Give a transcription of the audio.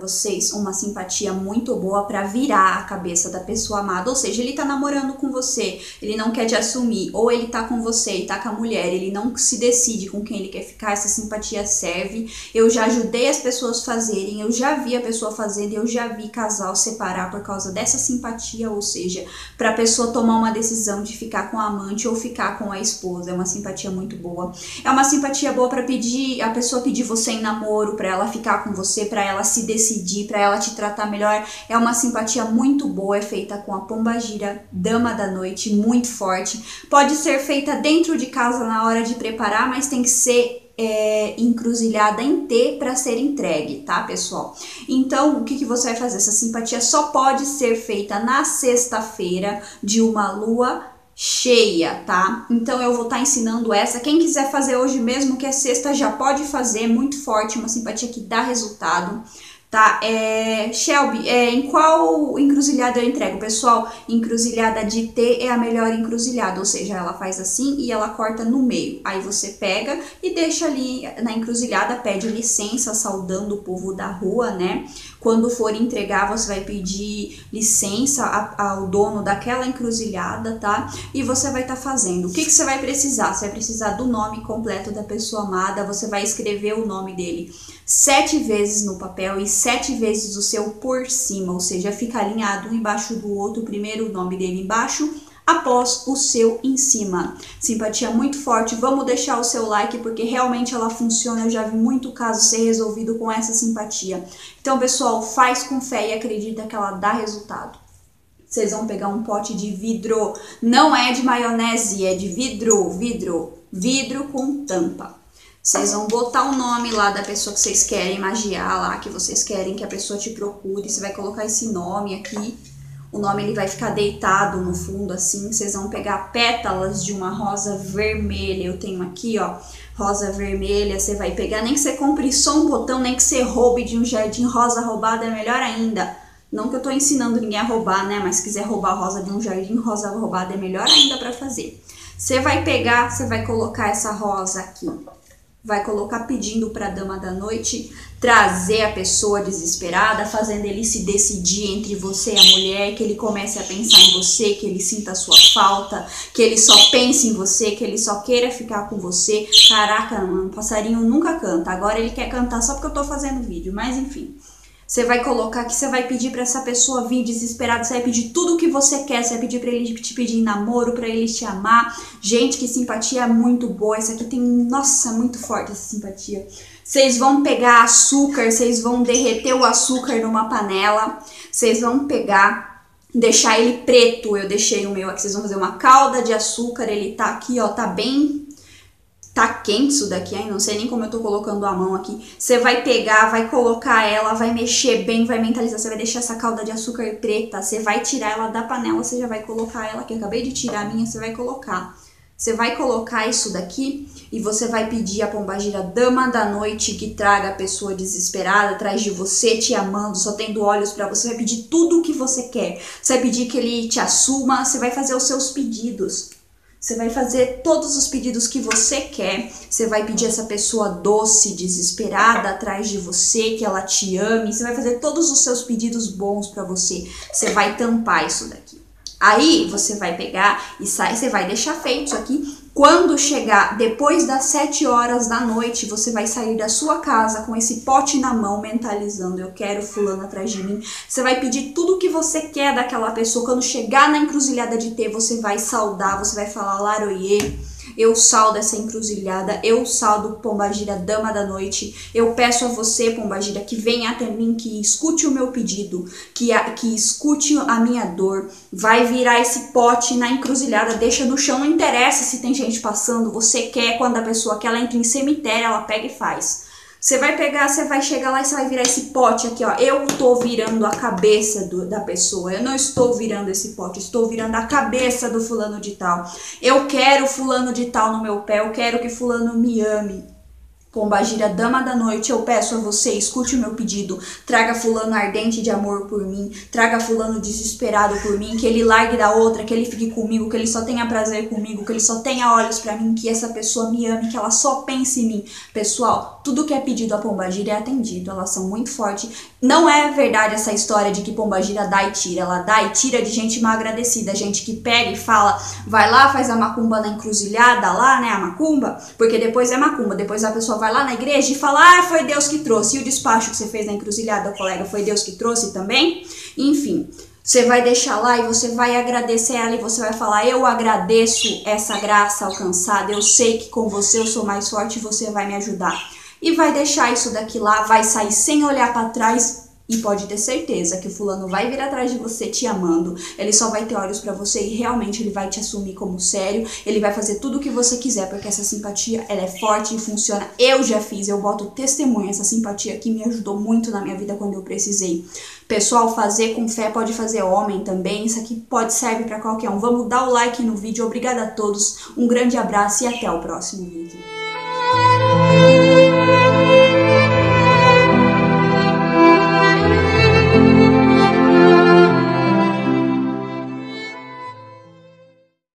vocês uma simpatia muito boa para virar a cabeça da pessoa amada. Ou seja, ele tá namorando com você, ele não quer te assumir, ou ele tá com você e tá com a mulher, ele não se decide com quem ele quer ficar, essa simpatia serve. Eu já ajudei as pessoas fazerem, eu já vi a pessoa fazendo, eu já vi casal separar por causa dessa simpatia, ou seja, pra pessoa tomar uma decisão de ficar com a amante ou ficar com a esposa. É uma simpatia muito boa. É uma simpatia boa pra pedir, a pessoa pedir você em namoro, pra ela ficar com você, pra ela se decidir, pra ela te tratar melhor. É uma simpatia muito boa, é feita com a pombagira, dama da noite, muito forte. Pode ser feita dentro de casa na hora de preparar, mas tem que ser encruzilhada em T para ser entregue, tá, pessoal? Então, o que você vai fazer? Essa simpatia só pode ser feita na sexta-feira de uma lua cheia, tá? Então eu vou estar ensinando essa. Quem quiser fazer hoje mesmo, que é sexta, já pode fazer, muito forte, uma simpatia que dá resultado. Tá, Shelby, em qual encruzilhada eu entrego? Pessoal, encruzilhada de T é a melhor encruzilhada, ou seja, ela faz assim e ela corta no meio. Aí você pega e deixa ali na encruzilhada, pede licença, saudando o povo da rua, né? Quando for entregar, você vai pedir licença ao dono daquela encruzilhada, tá? E você vai estar fazendo. O que você vai precisar? Você vai precisar do nome completo da pessoa amada, você vai escrever o nome dele 7 vezes no papel e 7 vezes o seu por cima, ou seja, fica alinhado um embaixo do outro, primeiro o nome dele embaixo, após o seu em cima. Simpatia muito forte. Vamos deixar o seu like porque realmente ela funciona. Eu já vi muito caso ser resolvido com essa simpatia. Então, pessoal, faz com fé e acredita que ela dá resultado. Vocês vão pegar um pote de vidro, não é de maionese, é de vidro com tampa. Vocês vão botar o nome lá da pessoa que vocês querem magiar lá, que vocês querem que a pessoa te procure. Você vai colocar esse nome aqui. O nome ele vai ficar deitado no fundo assim. Vocês vão pegar pétalas de uma rosa vermelha. Eu tenho aqui, ó, rosa vermelha. Você vai pegar, nem que você compre só um botão, nem que você roube de um jardim rosa roubada, é melhor ainda. Não que eu tô ensinando ninguém a roubar, né? Mas se quiser roubar rosa de um jardim rosa roubada, é melhor ainda pra fazer. Você vai pegar, você vai colocar essa rosa aqui. Vai colocar pedindo para a dama da noite trazer a pessoa desesperada, fazendo ele se decidir entre você e a mulher, que ele comece a pensar em você, que ele sinta a sua falta, que ele só pense em você, que ele só queira ficar com você. Caraca, mano, o passarinho nunca canta, agora ele quer cantar só porque eu tô fazendo vídeo, mas enfim. Você vai colocar que você vai pedir para essa pessoa vir desesperada, você vai pedir tudo o que você quer, você vai pedir para ele te pedir em namoro, para ele te amar. Gente, que simpatia muito boa, essa aqui tem, nossa, muito forte essa simpatia. Vocês vão pegar açúcar, vocês vão derreter o açúcar numa panela, vocês vão pegar, deixar ele preto, eu deixei o meu aqui, vocês vão fazer uma calda de açúcar, ele tá aqui, ó, tá bem... Tá quente isso daqui, hein? Não sei nem como eu tô colocando a mão aqui. Você vai pegar, vai colocar ela, vai mexer bem, vai mentalizar. Você vai deixar essa calda de açúcar preta. Você vai tirar ela da panela, você já vai colocar ela aqui. Eu acabei de tirar a minha, você vai colocar. Você vai colocar isso daqui e você vai pedir a pombagira dama da noite que traga a pessoa desesperada atrás de você, te amando, só tendo olhos pra você. Você vai pedir tudo o que você quer. Você vai pedir que ele te assuma, você vai fazer os seus pedidos. Você vai fazer todos os pedidos que você quer. Você vai pedir essa pessoa doce, desesperada atrás de você, que ela te ame. Você vai fazer todos os seus pedidos bons pra você. Você vai tampar isso daqui. Aí você vai pegar e você vai deixar feito isso aqui. Quando chegar depois das 7 horas da noite, você vai sair da sua casa com esse pote na mão, mentalizando, eu quero fulano atrás de mim. Você vai pedir tudo o que você quer daquela pessoa. Quando chegar na encruzilhada de T, você vai saudar, você vai falar laroie. Eu saldo essa encruzilhada, eu saldo pombagira dama da noite. Eu peço a você, pombagira, que venha até mim, que escute o meu pedido, que escute a minha dor. Vai virar esse pote na encruzilhada, deixa no chão, não interessa se tem gente passando. Você quer, quando a pessoa quer, ela entra em cemitério, ela pega e faz. Você vai pegar, você vai chegar lá e você vai virar esse pote aqui, ó. Eu tô virando a cabeça da pessoa. Eu não estou virando esse pote, estou virando a cabeça do fulano de tal. Eu quero fulano de tal no meu pé, eu quero que fulano me ame. Pombagira, dama da noite, eu peço a você, escute o meu pedido, traga fulano ardente de amor por mim, traga fulano desesperado por mim, que ele largue da outra, que ele fique comigo, que ele só tenha prazer comigo, que ele só tenha olhos pra mim, que essa pessoa me ame, que ela só pense em mim. Pessoal, tudo que é pedido a pombagira é atendido, elas são muito fortes Não é verdade essa história de que pombagira dá e tira. Ela dá e tira de gente mal agradecida, gente que pega e fala, vai lá, faz a macumba na encruzilhada lá, né, a macumba, porque depois é macumba, depois a pessoa vai lá na igreja e fala, ah, foi Deus que trouxe. E o despacho que você fez na encruzilhada, colega, foi Deus que trouxe também? Enfim, você vai deixar lá e você vai agradecer ela e você vai falar, eu agradeço essa graça alcançada, eu sei que com você eu sou mais forte e você vai me ajudar. E vai deixar isso daqui lá, vai sair sem olhar para trás e pode ter certeza que o fulano vai vir atrás de você te amando, ele só vai ter olhos para você e realmente ele vai te assumir como sério, ele vai fazer tudo o que você quiser, porque essa simpatia, ela é forte e funciona. Eu já fiz, eu boto testemunha, essa simpatia aqui me ajudou muito na minha vida quando eu precisei. Pessoal, fazer com fé pode fazer homem também, isso aqui pode servir para qualquer um. Vamos dar o like no vídeo, obrigada a todos, um grande abraço e até o próximo vídeo.